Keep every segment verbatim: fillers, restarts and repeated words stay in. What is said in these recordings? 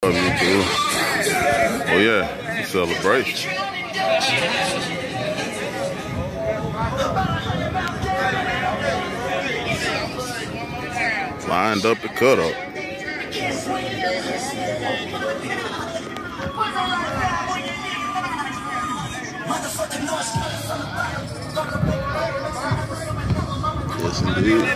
YouTube. Oh yeah, it's a celebration. Lined up the cut up. Yes, indeed.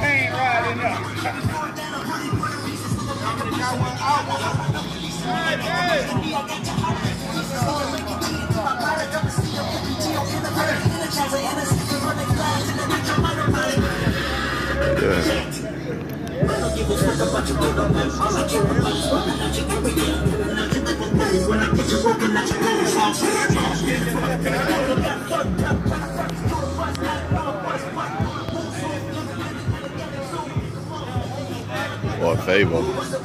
Yeah. Or favor.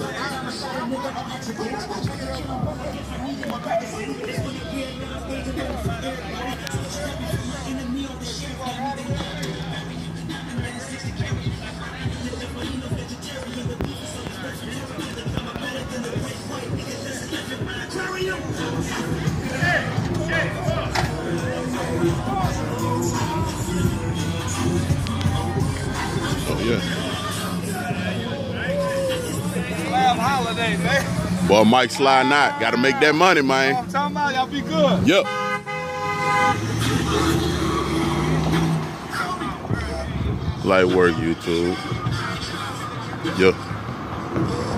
Oh yeah. Holiday, man. Boy, Mike Sly not. Gotta make that money, man. I'm talking about y'all be good. Yep. Light work, YouTube. Yep.